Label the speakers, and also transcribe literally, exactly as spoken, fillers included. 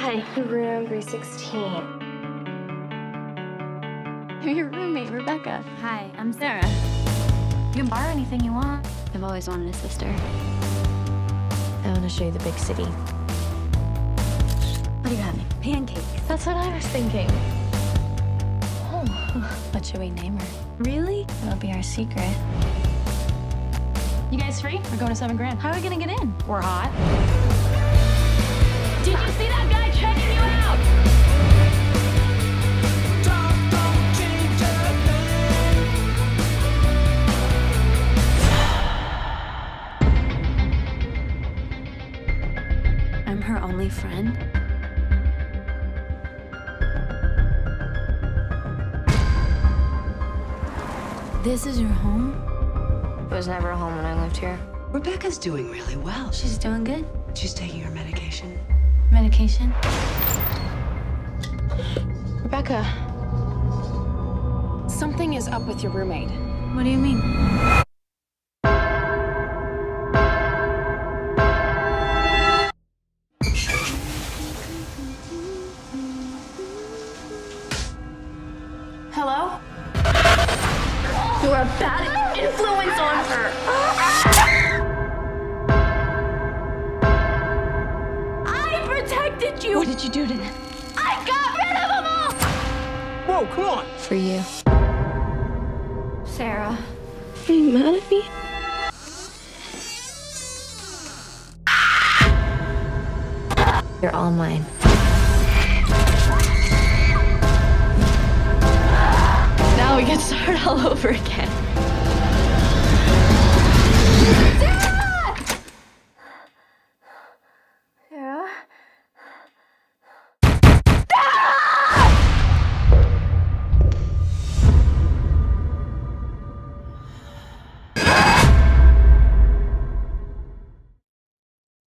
Speaker 1: Hi. Room three sixteen.
Speaker 2: I'm your roommate, Rebecca.
Speaker 3: Hi, I'm Sara.
Speaker 2: You can borrow anything you want.
Speaker 3: I've always wanted a sister.
Speaker 1: I want to show you the big city.
Speaker 2: What are you having?
Speaker 3: Pancakes.
Speaker 1: That's what I was thinking.
Speaker 2: Oh, what should we name her?
Speaker 3: Really?
Speaker 2: It'll be our secret. You guys free? We're going to seven grand. How are we gonna get in? We're hot. Did you see that guy checking you out?
Speaker 3: I'm her only friend. This is your home?
Speaker 1: It was never a home when I lived here.
Speaker 4: Rebecca's doing really well.
Speaker 3: She's doing good.
Speaker 4: She's taking her medication.
Speaker 3: Medication?
Speaker 1: Rebecca, something is up with your roommate.
Speaker 3: What do you mean?
Speaker 1: Hello? You're a bad influence on her.
Speaker 3: I protected you!
Speaker 2: What did you do to them?
Speaker 3: I got rid of them all!
Speaker 5: Whoa, come on!
Speaker 1: For you.
Speaker 3: Sara.
Speaker 1: Are you mad at me? You're all mine. Now we can start all over again.